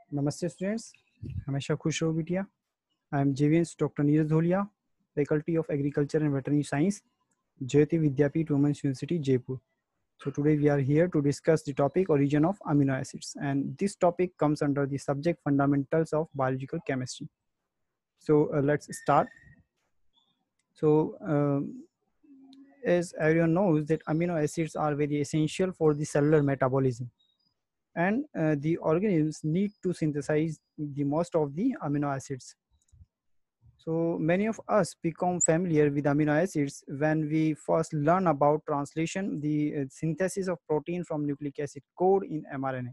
Namaste students, हमेशा खुश रहो बिटिया. I am JVN's Dr. Neeraj Dholia, Faculty of Agriculture and Veterinary Science, Jayati Vidyapeeth Women's University, Jaipur. So today we are here to discuss the topic origin of amino acids, and this topic comes under the subject fundamentals of biological chemistry. So let's start. So as everyone knows that amino acids are very essential for the cellular metabolism, and the organisms need to synthesize the most of the amino acids. So many of us become familiar with amino acids when we first learn about translation, the synthesis of protein from nucleic acid code in mRNA.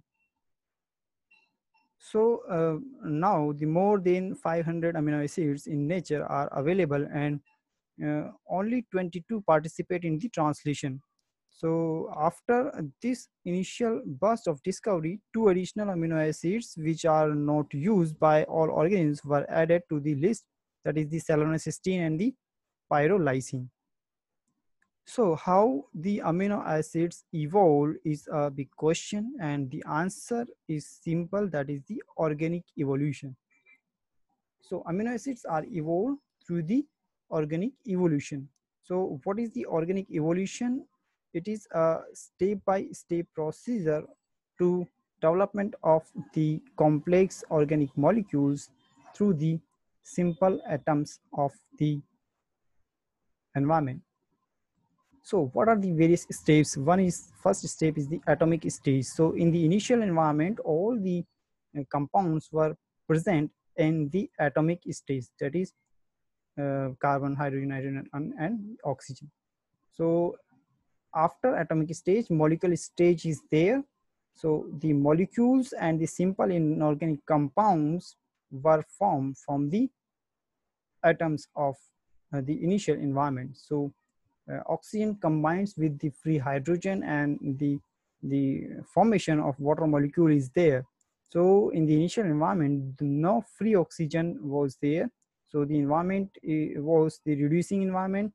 So now the more than 500 amino acids in nature are available, and only 22 participate in the translation. So after this initial burst of discovery, two additional amino acids which are not used by all organisms were added to the list, that is the seleноcysteine and the pyrrolysine. So how the amino acids evolve is a big question, and the answer is simple, that is the organic evolution. So amino acids are evolved through the organic evolution. So what is the organic evolution? It is a step-by-step procedure to development of the complex organic molecules through the simple atoms of the environment. So what are the various steps? First step is the atomic stage. So in the initial environment, all the compounds were present in the atomic stage, that is carbon, hydrogen, nitrogen, and oxygen. So after atomic stage, molecular stage is there. So the molecules and the simple inorganic compounds were formed from the atoms of the initial environment. So oxygen combines with the free hydrogen, and the formation of water molecule is there. So in the initial environment, no free oxygen was there. So the environment was the reducing environment.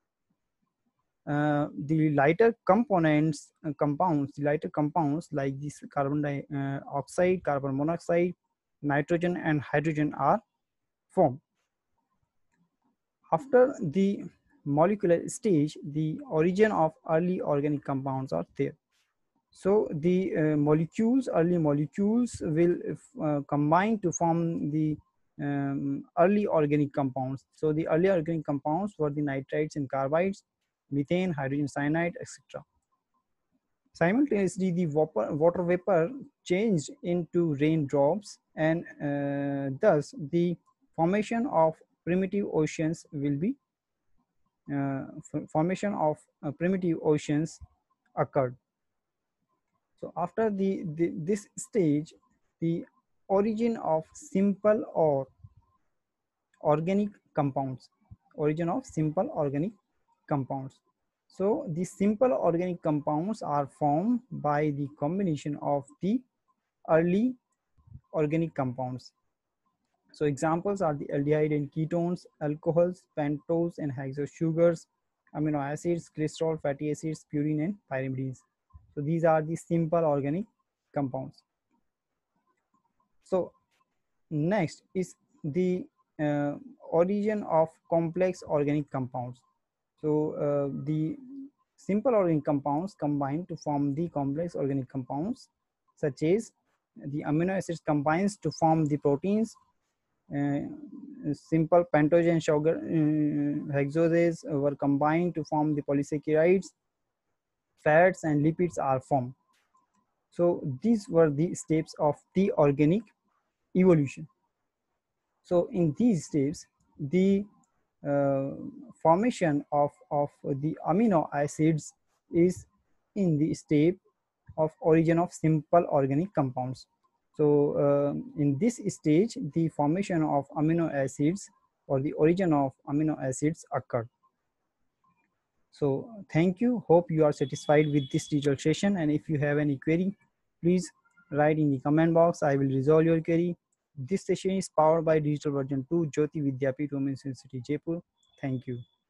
The lighter compounds like this carbon dioxide, carbon monoxide, nitrogen, and hydrogen are formed. After the molecular stage, the origin of early organic compounds are there. So the early molecules will combine to form the early organic compounds. So the early organic compounds were the nitrites and carbides, methane, hydrogen cyanide, etc. Simultaneously, the water vapor changed into raindrops, and thus the formation of primitive oceans will be primitive oceans occurred. So after this stage, the origin of simple or organic compounds, origin of simple organic compounds. So the simple organic compounds are formed by the combination of the early organic compounds. So examples are the aldehyde and ketones, alcohols, pentose and hexose sugars, amino acids, cholesterol, fatty acids, purine and pyrimidines. So these are the simple organic compounds. So next is the origin of complex organic compounds. So the simple organic compounds combine to form the complex organic compounds, such as the amino acids combines to form the proteins. Simple pentose and sugar hexoses were combined to form the polysaccharides. Fats and lipids are formed. So these were the steps of the organic evolution. So in these steps, the formation of the amino acids is in the step of origin of simple organic compounds. So in this stage, the formation of amino acids or the origin of amino acids occur. So thank you. Hope you are satisfied with this digital session. And if you have any query, please write in the comment box. I will resolve your query. This session is powered by Digital Version 2, Jyoti Vidyapeeth Women's University, Jaipur. Thank you.